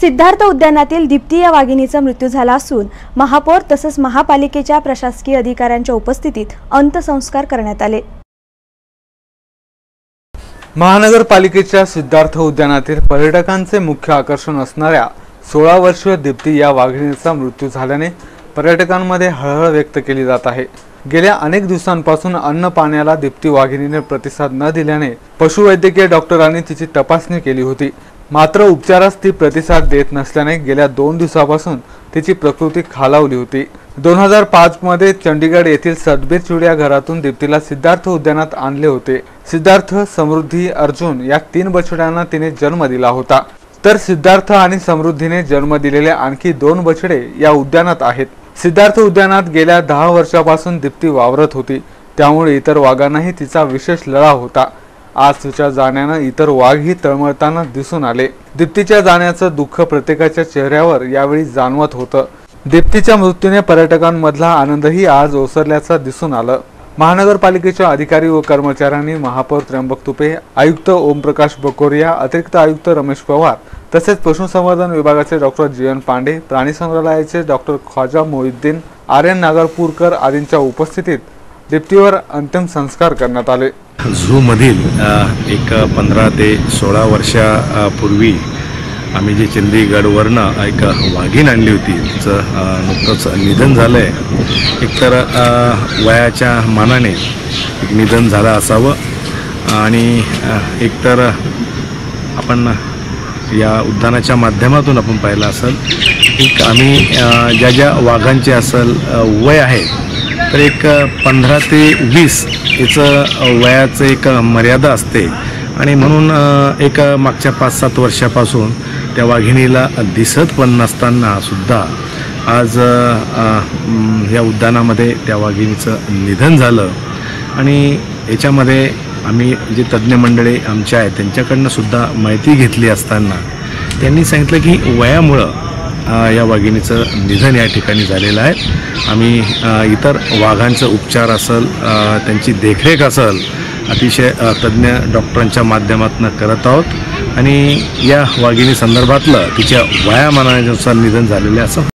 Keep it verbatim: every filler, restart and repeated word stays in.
सिद्धार्थ उद्यानातील दीप्ती या वाघिणीचा मृत्यू झाला असून महापौर तसेच महापालिकेच्या प्रशासकीय अधिकाऱ्यांच्या उपस्थितीत अंत्यसंस्कार करण्यात आले। महानगरपालिकेच्या सिद्धार्थ उद्यानातील पर्यटकांचे मुख्य आकर्षण असणाऱ्या सोळा वर्षीय दीप्ती या वाघिणीचा मृत्यू झाल्याने पर्यटकांमध्ये हळहळ व्यक्त केली जात आहे। गेल्या अनेक दिवसांपासून अन्न पाण्याला दीप्ती वाघिणीने प्रतिसाद न दिल्याने पशुवैद्यकीय डॉक्टरांनी तिची तपासणी केली होती, मात्र उपचारास ती प्रतिसाद देत नसल्याने गेल्या दोन दिवसापासून तिची प्रकृती खालावली होती। दोन हजार पाच मध्ये चंडीगड येथील सतबीर चिडियाघरातून दीप्तीला सिद्धार्थ उद्यानात आणले होते। सिद्धार्थ, समृद्धी, अर्जुन या तीन बछड्यांना तिने जन्म दिला होता, तर सिद्धार्थ आणि समृद्धीने जन्म दिलेले आणखी दोन बछडे या उद्यानात आहेत। सिद्धार्थ उद्यानात गेल्या दहा वर्षापासून दीप्ती वावरत होती, त्यामुळे इतर वाघांनाही तिचा विशेष लळा होता। आज तिच्या जाण्याने इतर वाघही तळमळताना दिसून आले। दीप्तीच्या जाण्याचं दुःख प्रत्येकाच्या चेहऱ्यावर यावेळी जाणवत होतं। दीप्तीच्या मृत्यूने पर्यटकांमधला आनंदही आज ओसरल्याचं दिसून आलं। महानगरपालिकेच्या अधिकारी व कर्मचाऱ्यांनी महापौर त्र्यंबक तुपे, आयुक्त ओमप्रकाश बकोरिया, अतिरिक्त आयुक्त रमेश पवार तसेच पशुसंवर्धन विभागाचे डॉक्टर जी एन पांडे, प्राणी संग्रहालयाचे डॉक्टर ख्वाजा मोहिउद्दीन, आर्यन नागरपूरकर आदींच्या उपस्थितीत दीप्तीवर अंतिम संस्कार करण्यात आले। झू मधील एक पंधरा ते सोळा वर्षापूर्वी आम्ही जे चंदीगडवरनं एक वाघीण आणली होती, तिचं नुकतंच निधन झालं आहे। एकतर वयाच्या मानाने एक निधन झालं असावं आणि एकतर आपण या उद्यानाच्या माध्यमातून आपण पाहिलं असेल की आम्ही ज्या ज्या वाघांचे असेल वय आहे तर एक पंधरा ते वीस याचं वयाचं एक मर्यादा असते आणि म्हणून एक मागच्या पाच सात वर्षापासून त्या वाघिणीला दिसत पण नसताना सुद्धा आज या उद्यानामध्ये त्या वाघिणीचं निधन झालं। आणि याच्यामध्ये आम्ही जे तज्ज्ञ मंडळी आमच्या आहेत त्यांच्याकडनं सुद्धा माहिती घेतली असताना त्यांनी सांगितलं की वयामुळं या वाघिणीचं निधन या ठिकाणी झालेलं आहे। आम्ही इतर वाघांचा उपचार असेल, त्यांची देखरेख असेल, अतिशय तज्ज्ञ डॉक्टरांच्या माध्यमातून करत आहोत आणि या वाघिणी संदर्भातलं तिच्या वयामानानुसार निधन झालेलं असं